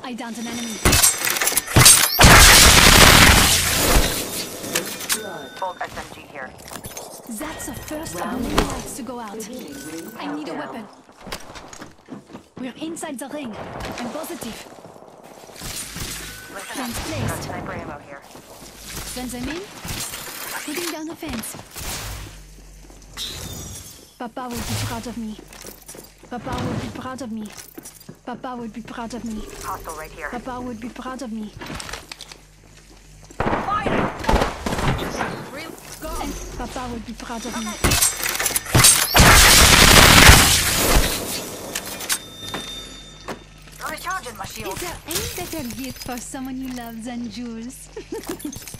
I downed an enemy. Bolt SMG here. That's the first of many lights to go out. I need a weapon. We're inside the ring. I'm positive. Listen Fence up. Got placed. sniper ammo here. Fence I'm in. Putting down the fence. Papa would be proud of me. Papa would be proud of me. Papa would be proud of me. Hostile right here. Papa would be proud of me. Fire! And Papa would be proud of me. Recharging my Is shield. there any better gift for someone you love than jewels?